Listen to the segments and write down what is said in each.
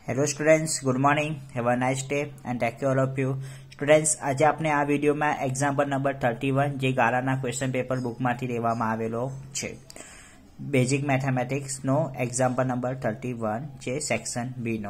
Hello students, good morning, have a nice day and take care of you. Students, આજે આપણે આ વિડીયોમાં example number 31 જે ગાળાના ક્વેશ્ચન પેપર બુકમાંથી લેવામાં આવેલો છે. બેઝિક મેથેમેટિક્સનો એક્ઝામ્પલ નંબર 31 છે સેક્શન બીનો,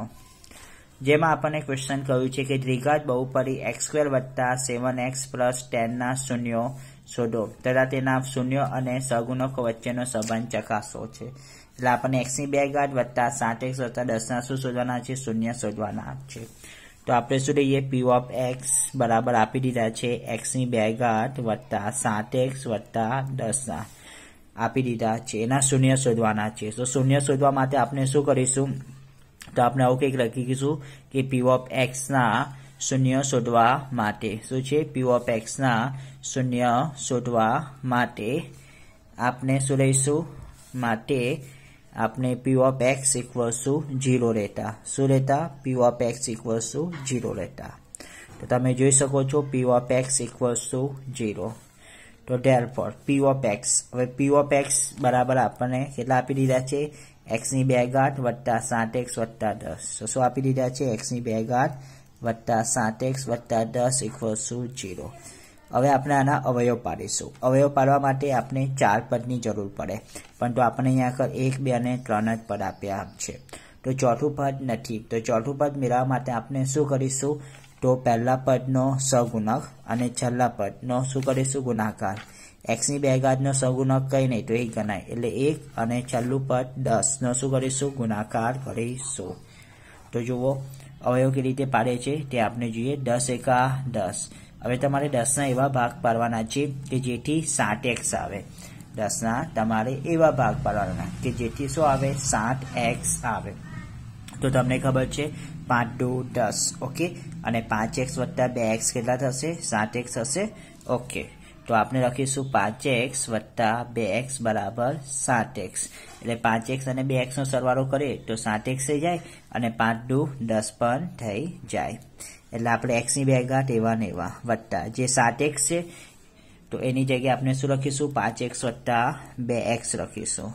જેમાં આપણને ક્વેશ્ચન કહ્યું છે કે દ્વિઘાત બહુપદી x² વત્તા 7x પ્લસ 10 ના શૂન્યો શોધો તથા તેના શૂન્ય અને સહગુણકો વચ્ચેનો સંબંધ ચકાસો છે. એટલે આપણને x ની 2 ઘાત વત્તા 7x વત્તા 10 ના શું શોધવાના છે? શૂન્ય શોધવાના છે. તો આપણે શું લઈએ? p ઓફ x બરાબર આપી દીધા છે x ની 2 ઘાત વત્તા 7x વત્તા 10 ના આપી દીધા છે, એના શૂન્ય શોધવાના છે. તો શૂન્ય શોધવા માટે આપણે શું કરીશું? તો આપણે આવું કંઈક લખીશું કે p ઓફ x ના શૂન્ય શોધવા માટે શું છે? p ઓફ x ના શૂન્ય શોધવા માટે આપણે શું લઈશું? માટે આપણે p of x equals to 0 લેતા. શું લેતા? p of x equals to 0 લેતા. તો તમે જોઈ શકો છો p of x equals to 0. તો therefore p ઓફ x, હવે p ઓફ x બરાબર આપણને કેટલા આપી દીધા છે? x ની 2 ઘાત વત્તા 7x વત્તા 10. તો શું આપી દીધા છે? x ની 2 ઘાત વત્તા 7x વત્તા 10 ઇક્વલ્સ ટુ 0. હવે આપણે આના અવયવ પાડીશું. અવયવ પાડવા માટે આપણે 4 પદની જરૂર પડે, પરંતુ આપણે અહીંયા આગળ 1, 2 અને 3 જ પદ આપ્યા છે. તો ચોથું પદ નથી. તો ચોથું પદ મેળવવા માટે આપણે શું કરીશું? તો પહેલા પદનો સહગુણક અને છેલ્લા પદનો શું કરીશું? ગુણાકાર. x ની 2 ઘાતનો સહગુણક કંઈ નહીં તો 1 ગણાય, એટલે 1 અને છેલ્લું પદ 10 નો શું કરીશું? ગુણાકાર કરીશું. તો જુઓ અવયવ કેવી રીતે પાડે છે તે આપણે જોઈએ. 10 એકા 10. હવે તમારે 10 ના એવા ભાગ પાડવાના છે કે જેથી 7x આવે. 10 ના તમારે એવા ભાગ પાડવાના કે જેથી શું આવે? 7x આવે. તો તમને ખબર છે 5 2 10. ઓકે, અને 5x વત્તા 2x કેટલા થશે? 7x થશે. ઓકે, તો આપણે લખીશું 5x વત્તા 2x બરાબર 7x. એટલે 5x અને 2x નો સરવાળો કરીએ તો 7x થઈ જાય અને 5 2 10 પણ થઈ જાય. એટલે આપણે x ની 2 ઘાત એવા ને એવા વત્તા જે 7x છે તો એની જગ્યાએ આપણે શું લખીશું? 5x વત્તા 2x લખીશું,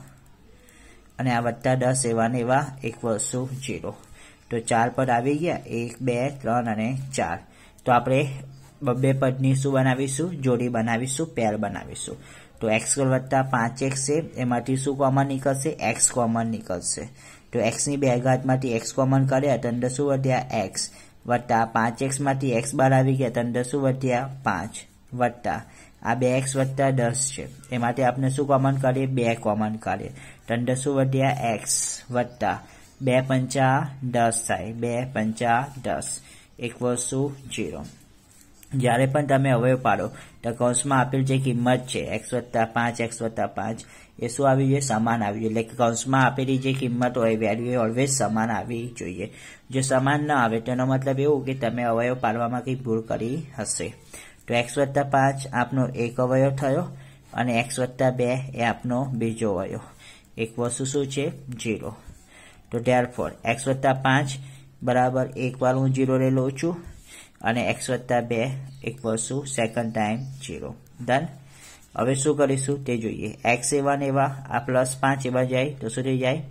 અને આ વત્તા 10 એવા ને એવા ઇક્વલ્સ ટુ 0. તો 4 પદ આવી ગયા, 1 2 3 અને 4. તો આપણે બબ્બે પદની શું બનાવીશું? જોડી બનાવીશું, પેર બનાવીશું. તો x² વત્તા 5x છે, એમાંથી શું કોમન નીકળશે? x કોમન નીકળશે. તો x ની 2 ઘાતમાંથી x કોમન કર્યા તો અંદર શું વધ્યા? x વત્તા 5x માંથી x બાર આવી ગયા તો અંદર શું વધ્યા? 5 વત્તા આ 2x વત્તા 10 છે, એમાંથી આપણે શું કોમન કરીએ? 2 કોમન કરીએ તો અંદર શું વધ્યા? x વત્તા 2 પંચા 10 થાય, 2 પંચા 10 ઇક્વલ્સ ટુ 0. જ્યારે પણ તમે અવયવ પાડો તો કૌંસમાં આપેલ જે કિંમત છે x વત્તા 5 x વત્તા 5 એ શું આવી જોઈએ? સમાન આવી જોઈએ. એટલે કે કૌંસમાં આપેલી જે કિંમત હોય વેલ્યુ એ ઓલવેઝ સમાન આવી જોઈએ. જો સમાન ન આવે તેનો મતલબ એવું કે તમે અવયવ પાડવામાં કંઈ ભૂલ કરી હશે. તો x વત્તા 5 આપનો એક અવયવ થયો અને x વત્તા 2 એ આપનો બીજો અવયવ. એક વસ્તુ શું છે? 0. તો therefore x વત્તા 5 બરાબર એક વાર હું 0 લઈ લઉં છું અને x વત્તા 2 equals to second time 0. Done. હવે શું કરીશું તે જોઈએ. x એવા ને એવા, આ પ્લસ 5 એવા જાય તો શું થઈ જાય?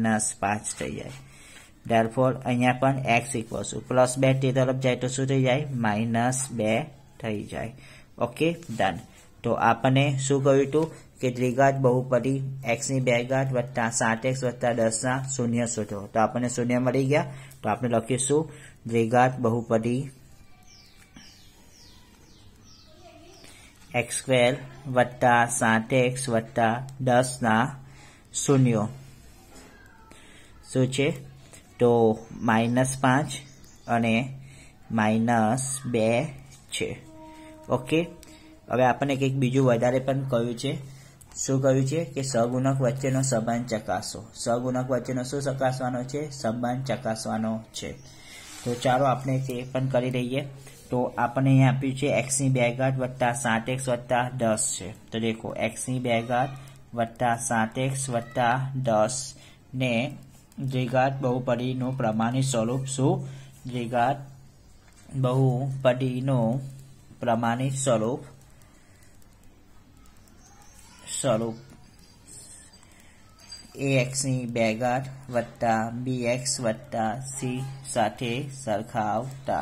-5 થઈ જાય. therefore અહીંયા પણ x ઇક્વલ્સ ટુ પ્લસ 2 તે તરફ જાય તો શું થઈ જાય? -2 થઈ જાય. Okay, done. તો આપણને શું કહ્યું હતું કે દ્વિઘાત બહુપદી x ની 2 ઘાત વત્તા 7x વત્તા 10 ના શૂન્ય શોધો. તો આપણને શૂન્ય મળી ગયા. તો આપણે લખીશું દ્વિઘાત બહુપદી x² વત્તા 7x વત્તા 10 ના શૂન્યો શું છે? તો -5 અને -2 છે. ઓકે, હવે આપણને કંઈક બીજું વધારે પણ કહ્યું છે. શું કહ્યું છે? કે સહગુણક વચ્ચેનો સંબંધ ચકાસો. સહગુણક વચ્ચેનો શું ચકાસવાનો છે? સંબંધ ચકાસવાનો છે. તો ચાલો આપણે તે પણ કરી લઈએ. તો આપણને અહીંયા આપ્યું છે x ની 2 ઘાત વત્તા 7x વત્તા 10 છે. તો દેખો x ની 2 ઘાત વત્તા 7x વત્તા 10 ને દ્વિઘાત બહુપદીનું પ્રમાણિત સ્વરૂપ શું? દ્વિઘાત બહુપદીનું પ્રમાણિત સ્વરૂપ AXની બે ઘાત વત્તા BX વત્તા C સાથે સરખાવતા,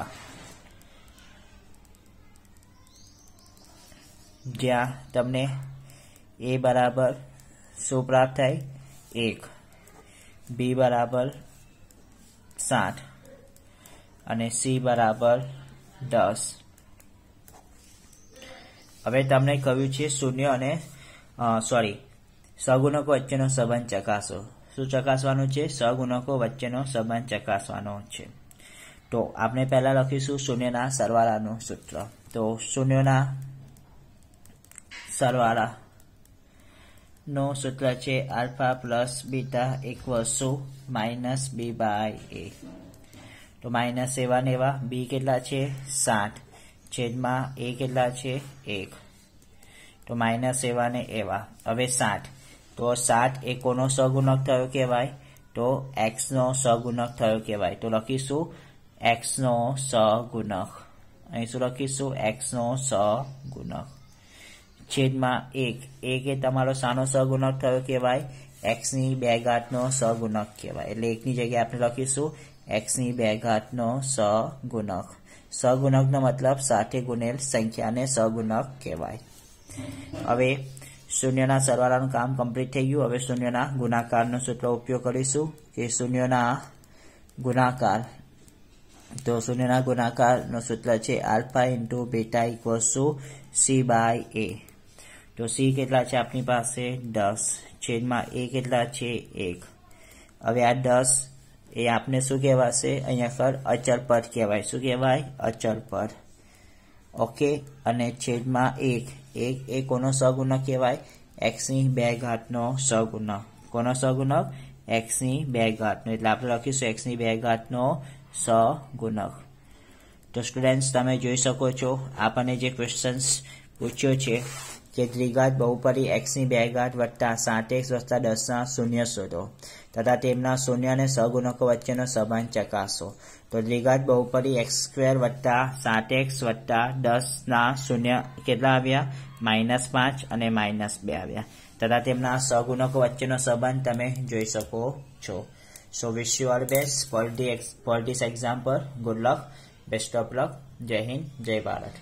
જ્યાં તમને A બરાબર શું પ્રાપ્ત થાય? 1, B બરાબર 7 અને C બરાબર 10. હવે તમને કહ્યું છે શૂન્ય અને સહગુણકો વચ્ચેનો સંબંધ ચકાસો. શું ચકાસવાનું છે? સહગુણકો વચ્ચેનો સંબંધ ચકાસવાનો છે. તો આપણે પહેલા લખીશું શૂન્યના સરવાળાનું સૂત્ર. તો શૂન્યના સરવાળાનું સૂત્ર છે alpha plus beta equals to minus B by A. તો માઇનસ એવા ને એવા, બી કેટલા છે? 7 છેદમાં એ કેટલા છે? 1. તો માઇનસ એવા ને એવા. હવે 7, તો 7 એ કોનો સહગુણક થયો કહેવાય? તો x નો સહગુણક થયો કહેવાય. તો લખીશું x નો સહગુણક. અહીં શું લખીશું? x નો સહગુણક છેદમાં 1. 1 એ તમારો શાનો સહગુણક થયો કહેવાય? x ની બે ઘાતનો સહગુણક કહેવાય. એટલે 1 ની જગ્યાએ આપણે લખીશું x ની બે ઘાતનો સહગુણક. સહગુણકનો મતલબ સાથે ગુણેલ સંખ્યાને સહગુણક કહેવાય. હવે શૂન્યના સરવાળાનું કામ કમ્પ્લીટ થઈ ગયું. હવે શૂન્યના ગુણાકારનો સૂત્ર ઉપયોગ કરીશું કે શૂન્યના ગુણાકાર. તો શૂન્યના ગુણાકારનો સૂત્ર છે alpha into beta equals to C by A. તો સી કેટલા છે આપણી પાસે? 10 છેદમાં એ કેટલા છે? 1. હવે આ 10 એ આપને શું કહેવાશે? અહીંયા પર અચળ પદ કહેવાય. શું કહેવાય? અચળ પદ. ઓકે. અને છેદમાં 1 એ કોનો સહગુણક કહેવાય? x ની બે ઘાતનો સહગુણક. કોનો સહગુણક? x ની બે ઘાતનો. એટલે આપણે લખીશું x ની બે ઘાતનો સહગુણક. તો સ્ટુડન્ટ્સ તમે જોઈ શકો છો આપણને જે ક્વેશ્ચન્સ પૂછ્યો છે કે દ્વિઘાત બહુપદી x ની બે ઘાત વત્તા 7x વત્તા 10 ના શૂન્ય શોધો તથા તેમના શૂન્ય અને સહગુણકો વચ્ચેનો સંબંધ ચકાસો. તો દ્વિઘાત બહુપદી x² વત્તા 7x વત્તા 10 ના શૂન્ય કેટલા આવ્યા? -5 અને -2 આવ્યા. તથા તેમના સહગુણકો વચ્ચેનો સંબંધ તમે જોઈ શકો છો. So wish you all best for this example. Good luck. Best of luck. Jai Hind. Jai Bharat.